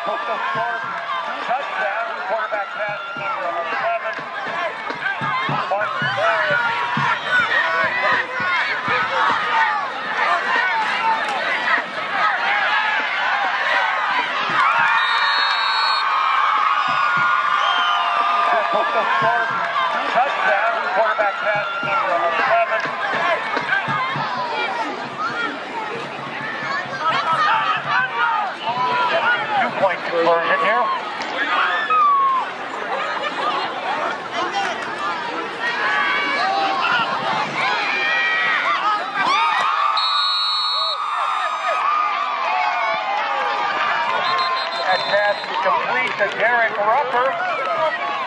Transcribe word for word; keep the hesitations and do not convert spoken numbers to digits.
Touchdown, quarterback pass to number eleven. Martin Lawrence. Touchdown, quarterback pass to number eleven. Two-point conversion here. That pass is complete to Derek Rucker.